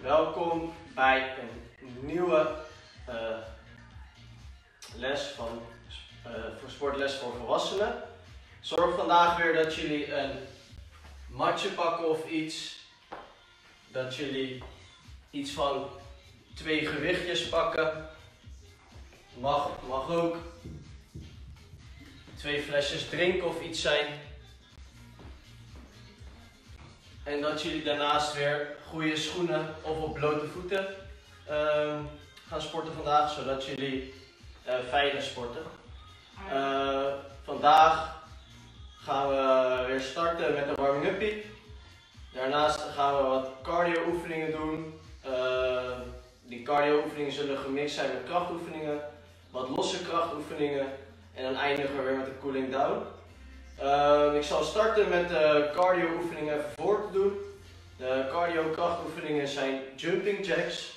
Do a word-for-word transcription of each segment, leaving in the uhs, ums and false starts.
Welkom bij een nieuwe uh, les van uh, voor sportles voor volwassenen. Zorg vandaag weer dat jullie een matje pakken of iets. Dat jullie iets van twee gewichtjes pakken. Mag, mag ook twee flesjes drinken of iets zijn. En dat jullie daarnaast weer goede schoenen of op blote voeten uh, gaan sporten vandaag, zodat jullie uh, veilig sporten. Uh, vandaag gaan we weer starten met een warming-uppie. Daarnaast gaan we wat cardio oefeningen doen. Uh, die cardio oefeningen zullen gemixt zijn met krachtoefeningen, wat losse krachtoefeningen en dan eindigen we weer met een cooling down. Uh, ik zal starten met de cardio oefeningen even voor te doen. De cardio krachtoefeningen zijn jumping jacks.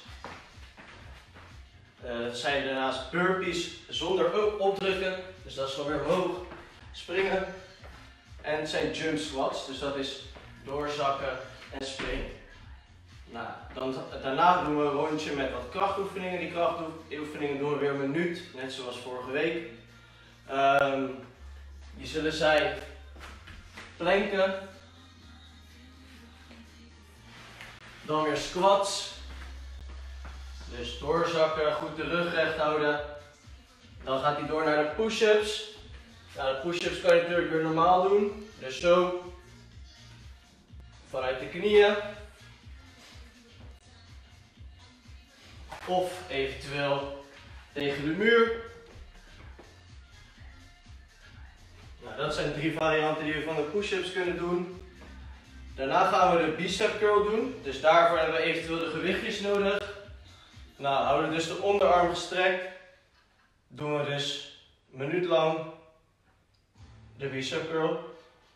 Uh, dat zijn daarnaast burpees zonder opdrukken, dus dat is dan weer omhoog springen. En het zijn jump squats, dus dat is doorzakken en springen. Nou, dan, daarna doen we een rondje met wat krachtoefeningen. Die krachtoefeningen doen we weer een minuut, net zoals vorige week. Um, Die zullen zijn planken, dan weer squats, dus doorzakken, goed de rug recht houden. Dan gaat hij door naar de push-ups. Nou, de push-ups kan je natuurlijk weer normaal doen, dus zo, vanuit de knieën. Of eventueel tegen de muur. Nou, dat zijn drie varianten die we van de push-ups kunnen doen. Daarna gaan we de bicep curl doen. Dus daarvoor hebben we eventueel de gewichtjes nodig. Nou, houden we dus de onderarm gestrekt. Doen we dus een minuut lang de bicep curl.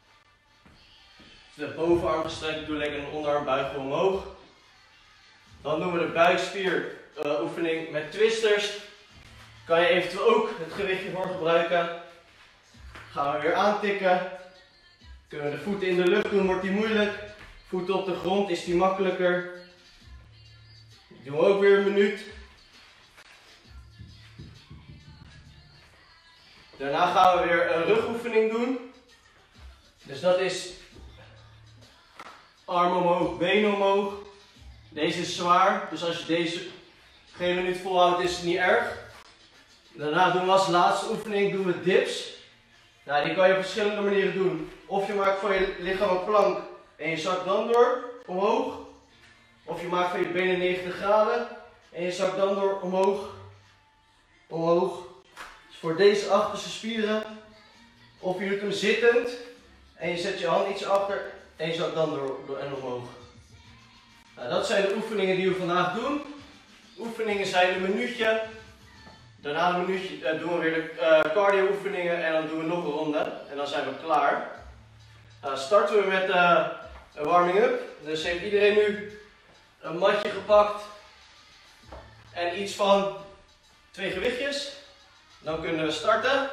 De bovenarm gestrekt, doe lekker een onderarm buigen omhoog. Dan doen we de buikspier uh, oefening met twisters. Kan je eventueel ook het gewichtje voor gebruiken. Gaan we weer aantikken. Kunnen we de voeten in de lucht doen, wordt die moeilijk. Voeten op de grond is die makkelijker. Die doen we ook weer een minuut. Daarna gaan we weer een rugoefening doen. Dus dat is arm omhoog, been omhoog. Deze is zwaar, dus als je deze geen minuut volhoudt is het niet erg. Daarna doen we als laatste oefening doen we dips. Nou, die kan je op verschillende manieren doen. Of je maakt van je lichaam een plank en je zakt dan door omhoog. Of je maakt van je benen negentig graden en je zakt dan door omhoog. Omhoog. Dus voor deze achterste spieren. Of je doet hem zittend en je zet je hand iets achter en je zakt dan door, door en omhoog. Nou, dat zijn de oefeningen die we vandaag doen. Oefeningen zijn een minuutje. Daarna een minuutje uh, doen we weer de uh, cardio oefeningen en dan doen we nog een ronde en dan zijn we klaar. Uh, starten we met uh, een warming up. Dus heeft iedereen nu een matje gepakt en iets van twee gewichtjes. Dan kunnen we starten.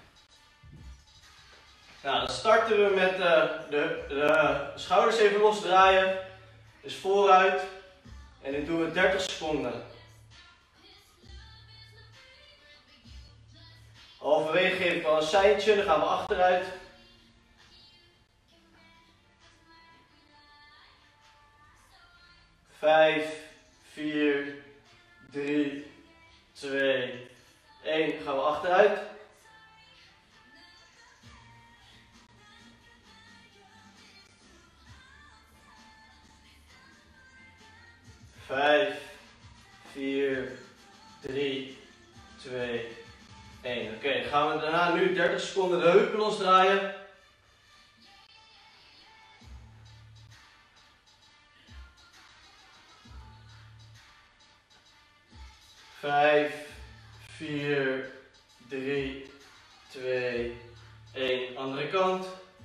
Nou, dan starten we met uh, de, de schouders even losdraaien. Dus vooruit en dit doen we dertig seconden. Halverwege geef ik al een seintje, dan gaan we achteruit. Vijf, vier, drie, twee, één. Dan gaan we achteruit. Vijf, vier, drie, twee, één. Oké, dan gaan we daarna nu dertig seconden de heupen losdraaien. Vijf, vier, drie, twee, één. Andere kant.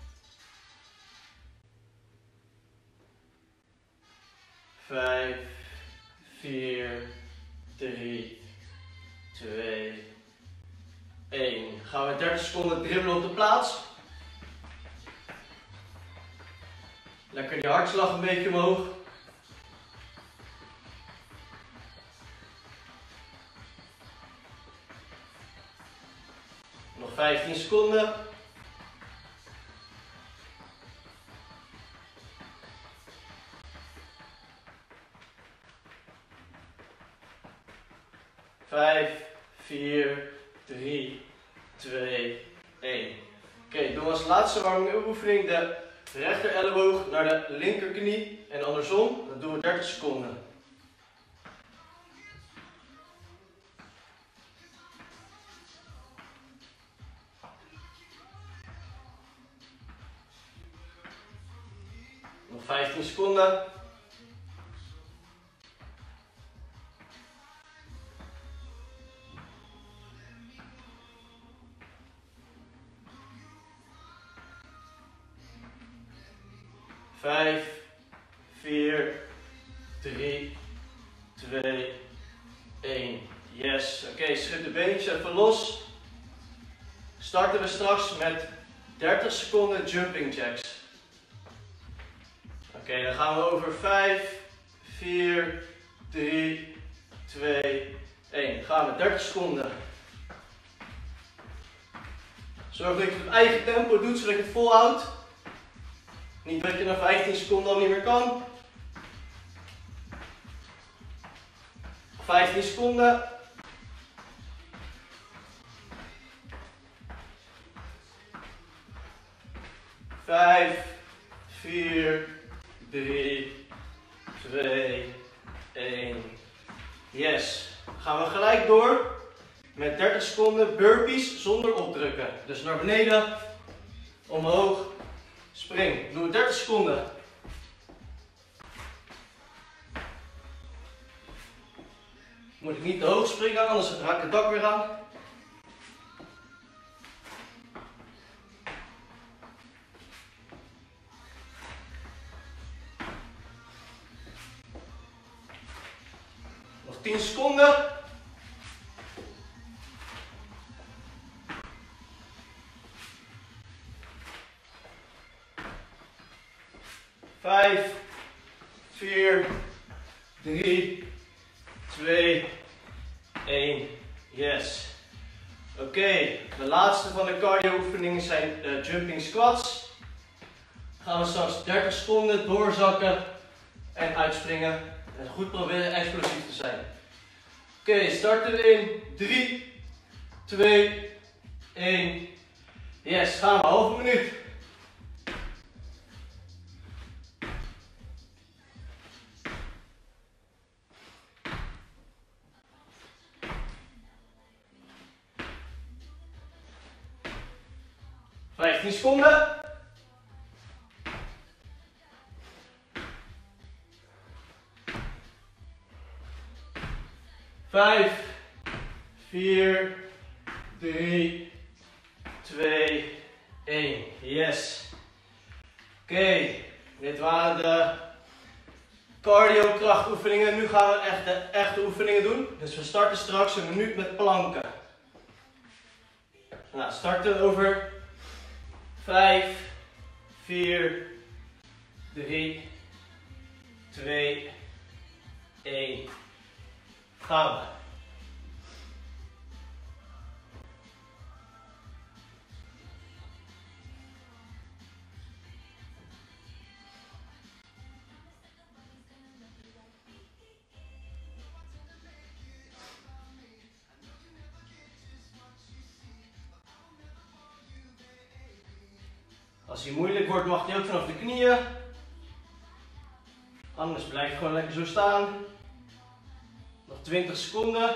Vijf, vier, drie, twee, één. Gaan we dertig seconden dribbelen op de plaats. Lekker die hartslag een beetje omhoog. seconden. vijf, vier, drie, twee, één. Oké, okay, doen we als laatste warming-up oefening de rechter elleboog naar de linkerknie en andersom. Dat doen we dertig seconden. Nog vijftien seconden. vijf, vier, drie, twee, één. Yes. Oké, okay, schud de beentjes even los. Starten we straks met dertig seconden jumping jacks. Oké, okay, dan gaan we over vijf, vier, drie, twee, één. Dan gaan we dertig seconden. Zorg dat je het op eigen tempo doet, zodat je het volhoudt. Niet dat je na vijftien seconden al niet meer kan. vijftien seconden. vijf, vier, drie, twee, één. Yes. Dan gaan we gelijk door met dertig seconden burpees zonder opdrukken. Dus naar beneden, omhoog. Spring. Doe het dertig seconden. Moet ik niet te hoog springen, anders raak ik het dak weer aan. Nog tien seconden. vijf, vier, drie, twee, één. Yes. Oké, okay, de laatste van de cardio oefeningen zijn de jumping squats. Gaan we straks dertig seconden doorzakken en uitspringen. En goed proberen explosief te zijn. Oké, okay, starten we in drie, twee, één. Yes, gaan we, halve minuut. vijftien seconden. vijf, vier, drie, twee, één. Yes. Oké, okay, dit waren de cardio krachtoefeningen. Nu gaan we echt de echte oefeningen doen. Dus we starten straks een minuut met planken. Nou, starten over vijf, vier, drie, twee, één. Gaan we. Als hij moeilijk wordt, mag hij ook vanaf de knieën. Anders blijf je gewoon lekker zo staan. Nog twintig seconden.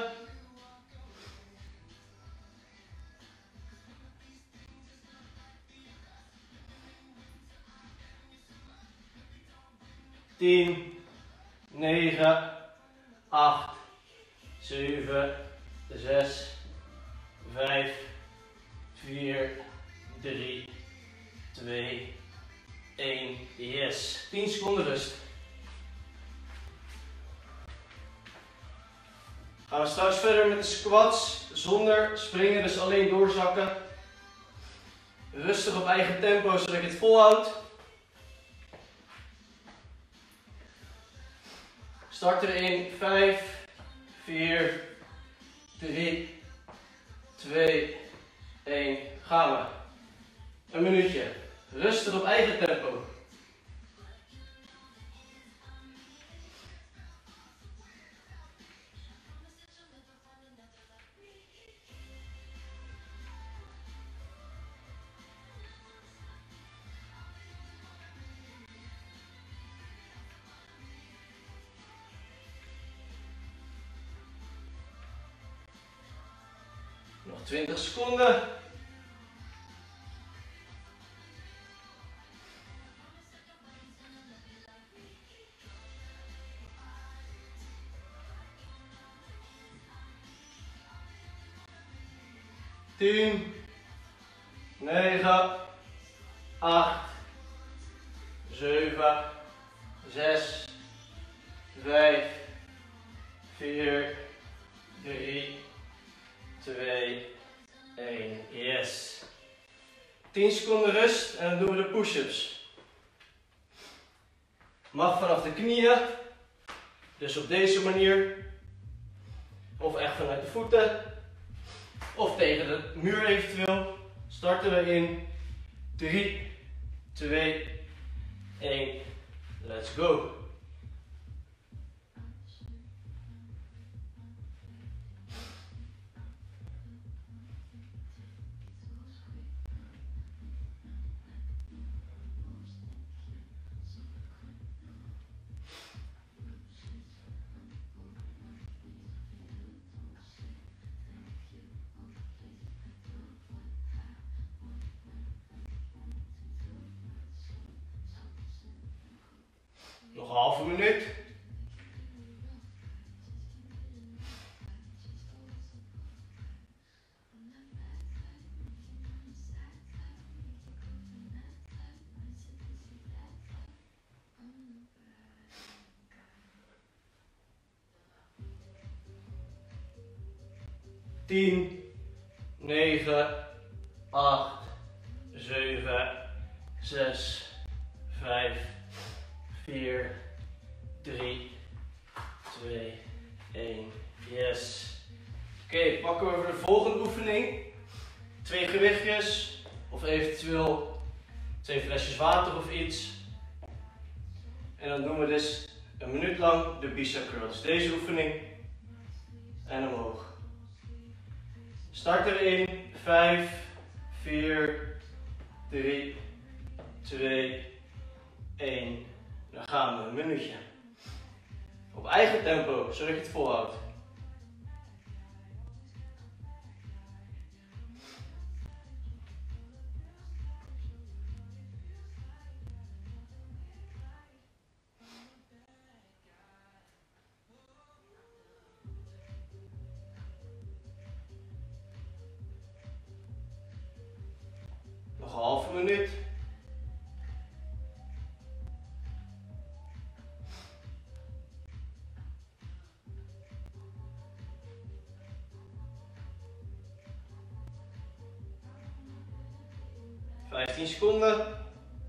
tien, negen, acht, zeven, zes, vijf, vier, drie, twee, één. Yes. tien seconden rust. Gaan we straks verder met de squats zonder springen, dus alleen doorzakken. Rustig op eigen tempo, zodat je het volhoudt. Starten we in vijf, vier, drie, twee, één. Gaan we. Een minuutje. Rustig op eigen tempo. Nog twintig seconden. tien, negen, acht, zeven, zes, vijf, vier, drie, twee, één. Yes. tien seconden rust en dan doen we de push-ups. Mag vanaf de knieën, dus op deze manier, of echt vanuit de voeten, of tegen de muur eventueel. Starten we in drie, twee, één. Let's go. Nog een halve minuut. tien, negen, acht, zeven, zes, vijf, vier, drie, twee, één. Yes. Oké, okay, pakken we voor de volgende oefening. Twee gewichtjes of eventueel twee flesjes water of iets. En dan doen we dus een minuut lang de bicep curls. Deze oefening. En omhoog. Starten we in vijf, vier, drie, twee, één. Dan gaan we een minuutje. Op eigen tempo, zodat je het volhoudt. Nog een halve minuut. vijftien seconden.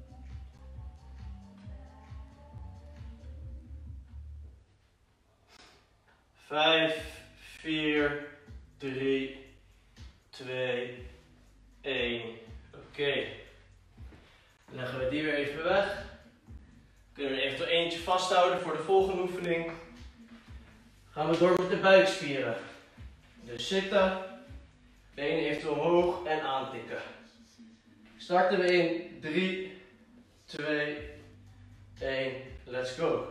vijf, vier, drie, twee, één. Oké. Okay. Dan leggen we die weer even weg. Kunnen we er eventueel eentje vasthouden voor de volgende oefening. Gaan we door met de buikspieren. Dus zitten, benen eventueel omhoog en aantikken. Starten we in drie, twee, één. Let's go.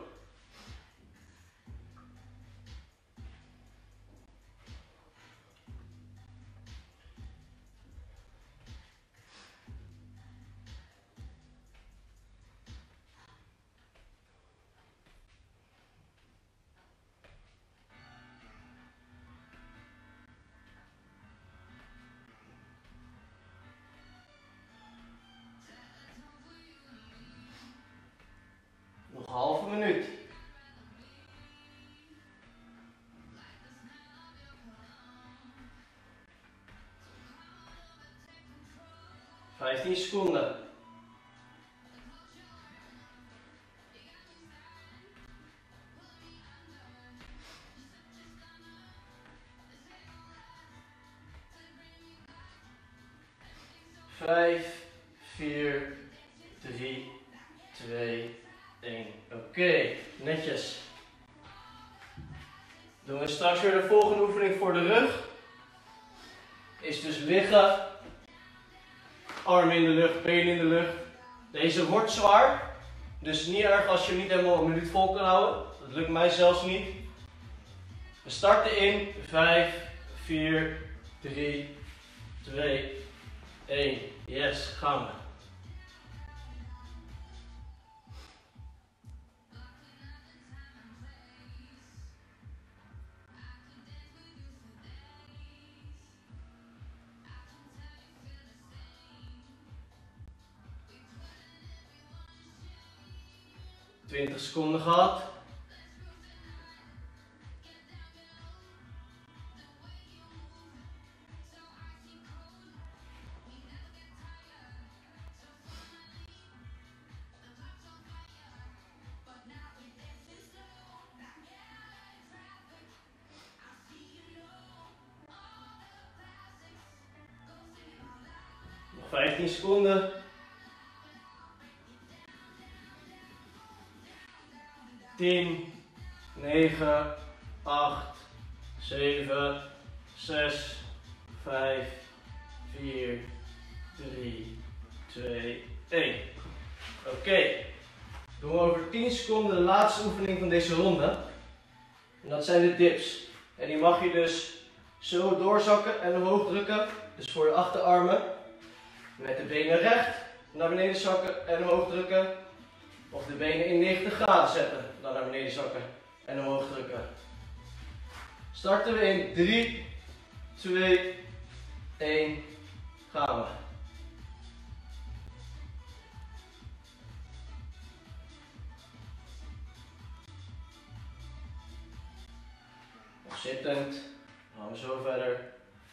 Nog een halve minuut. vijftien seconden. vijf, vier, drie, twee, één. Oké, okay, netjes. Doen we straks weer de volgende oefening voor de rug. Is dus liggen. Armen in de lucht, benen in de lucht. Deze wordt zwaar. Dus niet erg als je niet helemaal een minuut vol kan houden. Dat lukt mij zelfs niet. We starten in vijf, vier, drie, twee, één. Yes, gaan we. twintig seconden gehad. Nog vijftien seconden. tien, negen, acht, zeven, zes, vijf, vier, drie, twee, één. Oké, okay. Doen we over tien seconden de laatste oefening van deze ronde. En dat zijn de dips. En die mag je dus zo doorzakken en omhoog drukken. Dus voor je achterarmen. Met de benen recht naar beneden zakken en omhoog drukken. Of de benen in negentig graden zetten. Dan naar beneden zakken en omhoog drukken. Starten we in drie, twee, één. Gaan we. Nog zittend. Dan gaan we zo verder.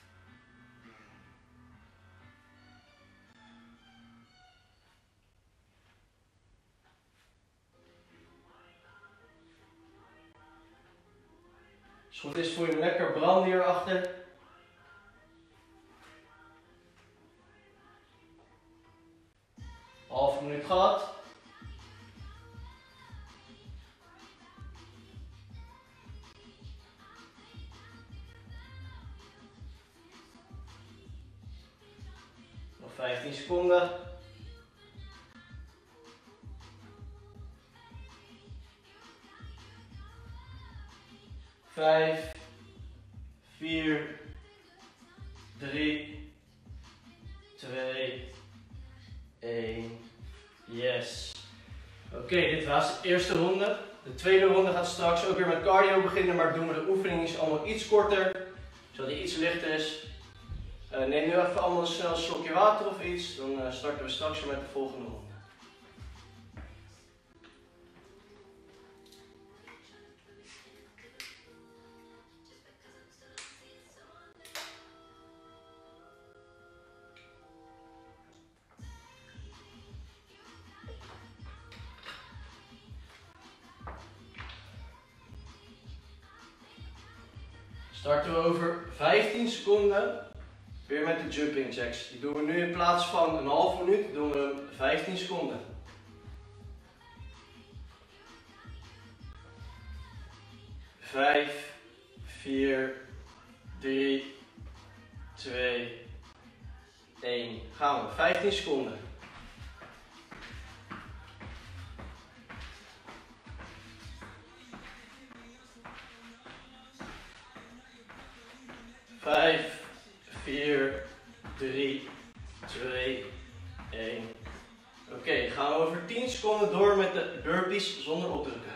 Als het goed is, voel je hem lekker branden hierachter. Half minuut gehad. Nog vijftien seconden. Vijf, vier, drie, twee, één. Yes. Oké, okay, dit was de eerste ronde. De tweede ronde gaat straks ook weer met cardio beginnen, maar doen we de oefening allemaal iets korter, zodat die iets lichter is. Uh, neem nu even allemaal een snel slokje water of iets, dan uh, starten we straks weer met de volgende ronde. Starten we over vijftien seconden weer met de jumping jacks. Die doen we nu in plaats van een half minuut, doen we vijftien seconden. vijf, vier, drie, twee, één. Gaan we. vijftien seconden. vijf, vier, drie, twee, één. Oké, okay, gaan we over tien seconden door met de burpees zonder opdrukken.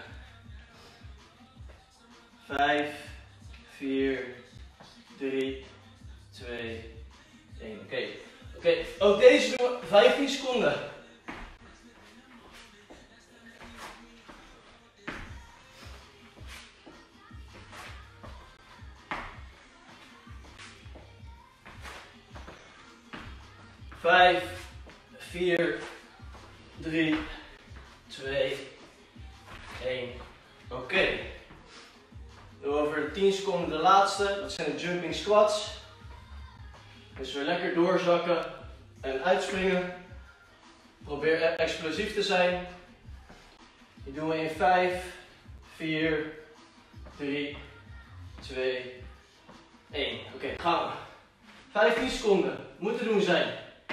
vijf, vier, drie, twee, één. Oké, okay. Oké, okay. Ook deze doen we vijftien seconden. vijf, vier, drie, twee, één. Oké. Okay. Doen we over tien seconden de laatste. Dat zijn de jumping squats. Dus weer lekker doorzakken en uitspringen. Probeer explosief te zijn. Die doen we in vijf, vier, drie, twee, één. Oké, okay, gaan we. vijftien seconden. Moet te doen zijn.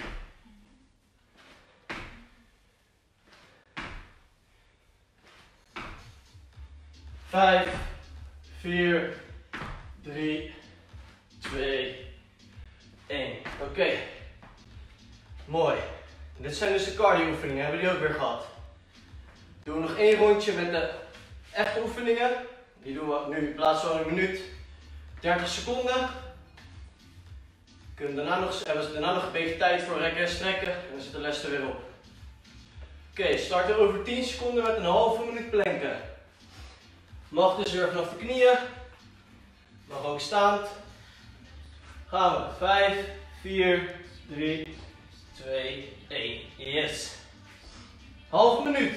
vijf, vier, drie, twee, één. Oké. Okay. Mooi. Dit zijn dus de cardio oefeningen. Hebben jullie ook weer gehad. Doen we nog één rondje met de echte oefeningen. Die doen we nu in plaats van een minuut. dertig seconden. Kunnen daarna nog, hebben we daarna nog een beetje tijd voor rekken en strekken. En dan zit de les er weer op. Oké, okay, starten over tien seconden met een halve minuut planken. Mag dus weer vanaf de knieën. Mag ook staand. Gaan we. vijf, vier, drie, twee, één. Yes. Halve minuut.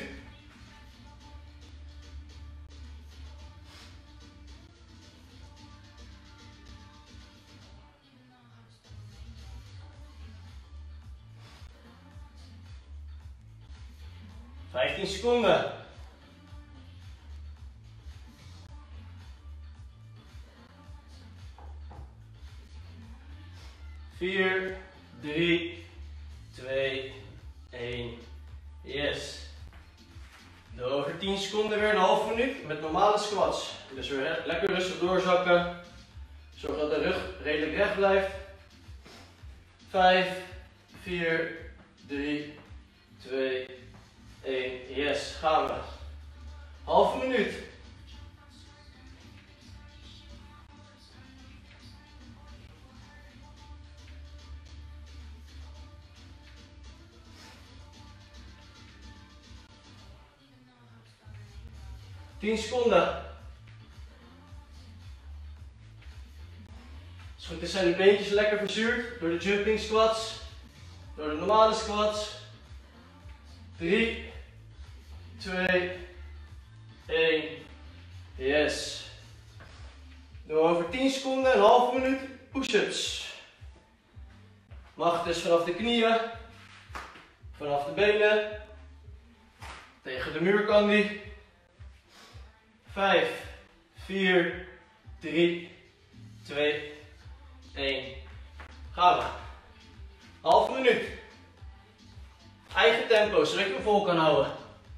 vijftien seconden. vier, drie, twee, één. Yes. Dan over tien seconden weer een half minuut met normale squats. Dus weer lekker rustig doorzakken. Zorg dat de rug redelijk recht blijft. vijf, vier, drie, twee, één. Yes, gaan we. Halve minuut. tien seconden. Als het goed is zijn de beentjes lekker verzuurd door de jumping squats, door de normale squats. drie, twee, één. Yes. Doen we over tien seconden, een halve minuut push-ups. Mag dus vanaf de knieën, vanaf de benen, tegen de muur kan die. vijf, vier, drie, twee, één. Gaan we. Half minuut. Eigen tempo, zodat je hem vol kan houden.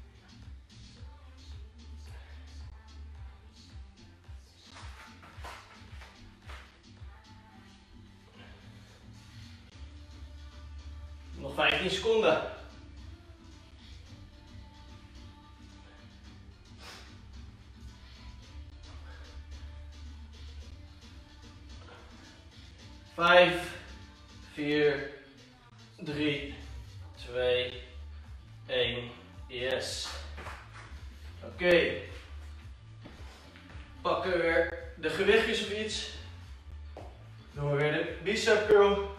Nog vijftien seconden. vijf, vier, drie, twee, één. Yes. Oké. Okay. Pakken we weer de gewichtjes of iets. Doen we weer de bicep curl.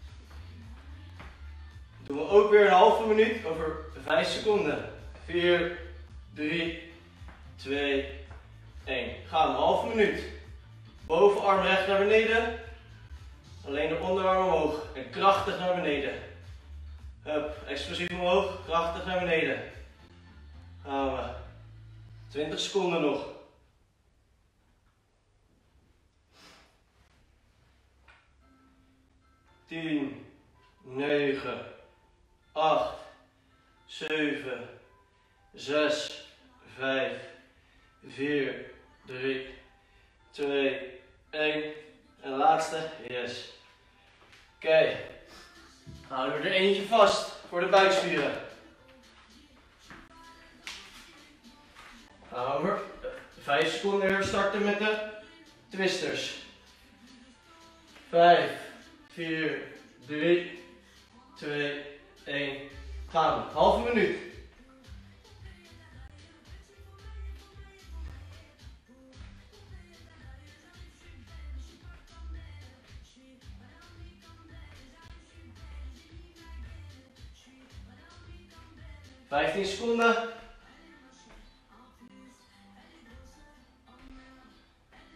Doen we ook weer een halve minuut over vijf seconden. vier, drie, twee, één. Gaan we een halve minuut. Bovenarm recht naar beneden. Alleen de onderarm omhoog en krachtig naar beneden. Hup, explosief omhoog, krachtig naar beneden. Gaan we. twintig seconden nog. tien, negen, acht, zeven, zes, vijf, vier, drie, twee, één. En laatste, yes. Oké, okay. Houden we er eentje vast voor de buikspieren. Gaan we vijf seconden weer starten met de twisters. vijf, vier, drie, twee, één. Gaan we. Halve minuut. vijftien seconden.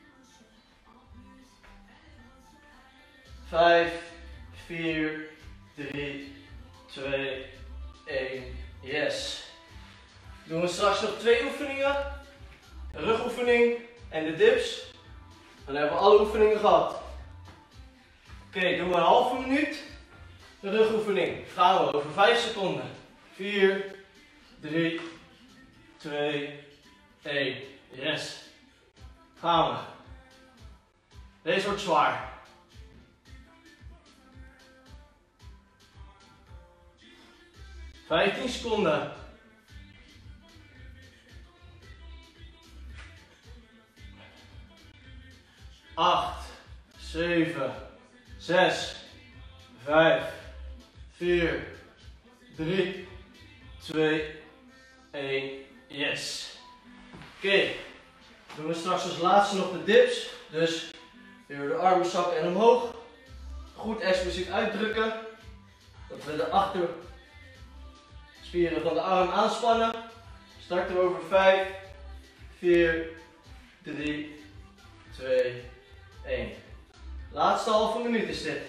vijf, vier, drie, twee, één. Yes. Doen we straks nog twee oefeningen. De rugoefening en de dips. Dan hebben we alle oefeningen gehad. Oké, okay, doen we een halve minuut. De rugoefening. Gaan we over vijf seconden. vier, drie, twee, één. Yes. Gaan we. Deze wordt zwaar. vijftien seconden. acht, zeven, zes, vijf, vier, drie, twee, één. Yes. Oké. Okay. Doen we straks als laatste nog de dips. Dus weer de armen zakken en omhoog. Goed expliciet uitdrukken. Dat we de achterspieren van de arm aanspannen. Starten we over vijf, vier, drie, twee, één. Laatste halve minuut is dit.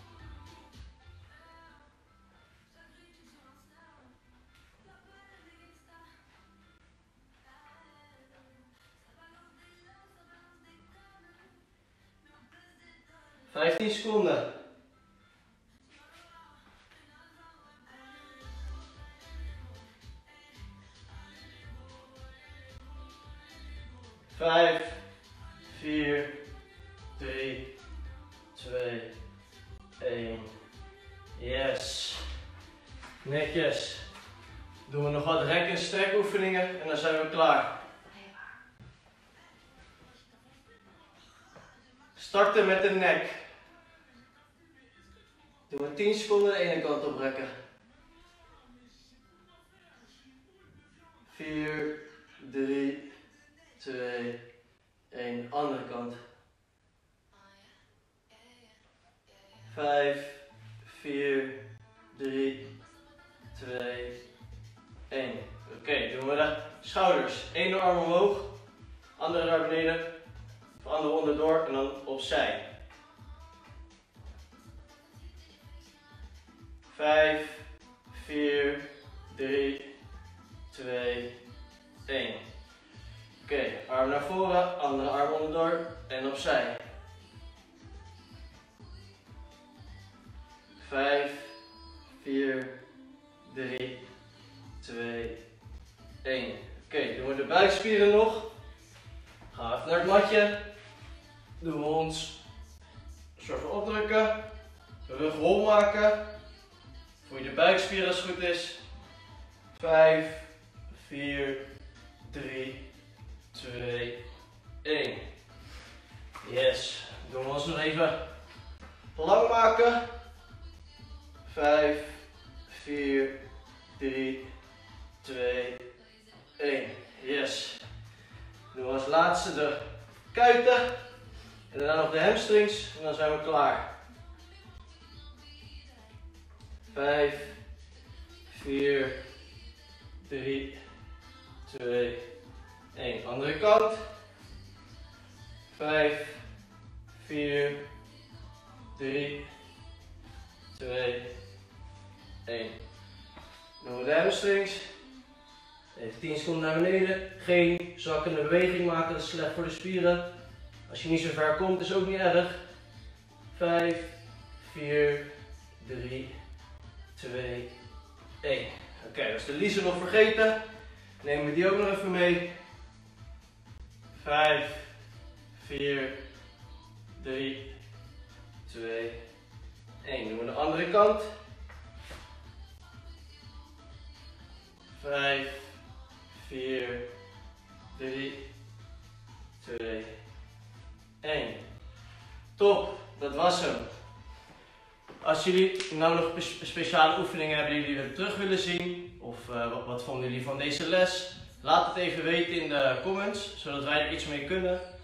vijftien seconden. vijf, vier, drie, twee, één. Yes. Netjes. Doen we nog wat rek- en strekoefeningen en dan zijn we klaar. Starten met de nek. Doen we tien seconden de ene kant op rekken. vier, drie, twee, één. Andere kant. vijf, vier, drie, twee, één. Oké, okay, doen we de schouders. Eén arm omhoog, andere naar beneden. Of andere onderdoor en dan opzij. vijf, vier, drie, twee, één. Oké, okay, arm naar voren, andere arm onderdoor en opzij. vijf, vier, drie, twee, één. Oké, okay, doen we de buikspieren nog. Gaan we even naar het matje. Doen we ons een soort van opdrukken. De rug hol maken. Voel je de buikspieren als het goed is. vijf, vier, drie, twee, één. Yes. Doen we ons nog even lang maken. vijf, vier, drie, twee, één. Yes. Doen we als laatste de kuiten. En daarna nog de hamstrings. En dan zijn we klaar. vijf, vier, drie, twee, één. Andere kant. vijf, vier, drie, twee, één. Doen we de hamstrings. Even tien seconden naar beneden. Geen zakkende beweging maken, dat is slecht voor de spieren. Als je niet zo ver komt, is ook niet erg. vijf, vier, drie, twee, één. Oké, okay, dat is de Lize nog vergeten. Nemen we die ook nog even mee. vijf, vier, drie, twee, één. Doen we de andere kant. vijf, vier, drie, twee, één. Top, dat was hem. Als jullie nou nog speciale oefeningen hebben die jullie terug willen zien, of uh, wat, wat vonden jullie van deze les, laat het even weten in de comments, zodat wij er iets mee kunnen.